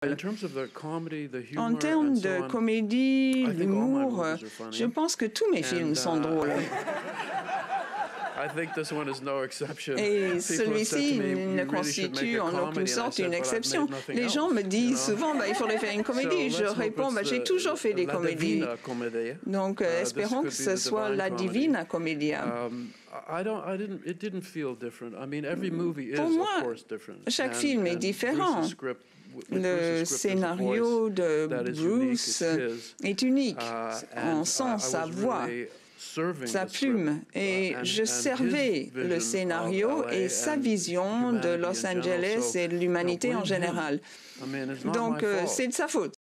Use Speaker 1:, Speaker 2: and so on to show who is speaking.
Speaker 1: En termes de comédie, d'humour, je pense que tous mes films sont drôles. Et celui-ci ne constitue en aucune sorte une exception. Les gens me disent souvent, il faudrait faire une comédie. Je réponds, j'ai toujours fait des comédies. Donc, espérons que ce soit la Divina Commedia. Pour moi, chaque film est différent. Le scénario de Bruce est unique. On sent sa voix, sa plume, et je servais le scénario et sa vision de Los Angeles et de l'humanité en général. Donc, c'est de sa faute.